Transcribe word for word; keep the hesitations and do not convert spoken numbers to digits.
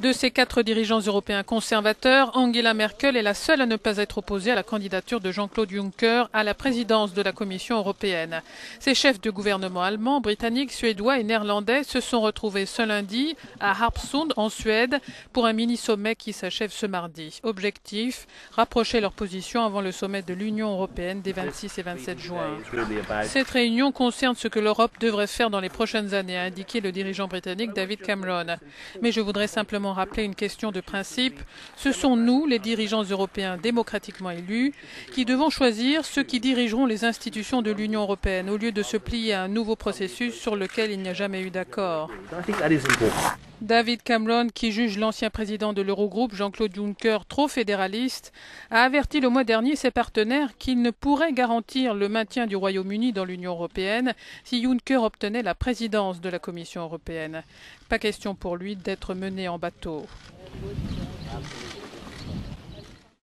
De ces quatre dirigeants européens conservateurs, Angela Merkel est la seule à ne pas être opposée à la candidature de Jean-Claude Juncker à la présidence de la Commission européenne. Ces chefs de gouvernement allemands, britanniques, suédois et néerlandais se sont retrouvés ce lundi à Harpsund en Suède pour un mini-sommet qui s'achève ce mardi. Objectif, rapprocher leur position avant le sommet de l'Union européenne des vingt-six et vingt-sept juin. Cette réunion concerne ce que l'Europe devrait faire dans les prochaines années, a indiqué le dirigeant britannique David Cameron. Mais je voudrais simplement rappeler une question de principe. Ce sont nous, les dirigeants européens démocratiquement élus, qui devons choisir ceux qui dirigeront les institutions de l'Union européenne, au lieu de se plier à un nouveau processus sur lequel il n'y a jamais eu d'accord. David Cameron, qui juge l'ancien président de l'Eurogroupe, Jean-Claude Juncker, trop fédéraliste, a averti le mois dernier ses partenaires qu'il ne pourrait garantir le maintien du Royaume-Uni dans l'Union européenne si Juncker obtenait la présidence de la Commission européenne. Pas question pour lui d'être mené en bateau.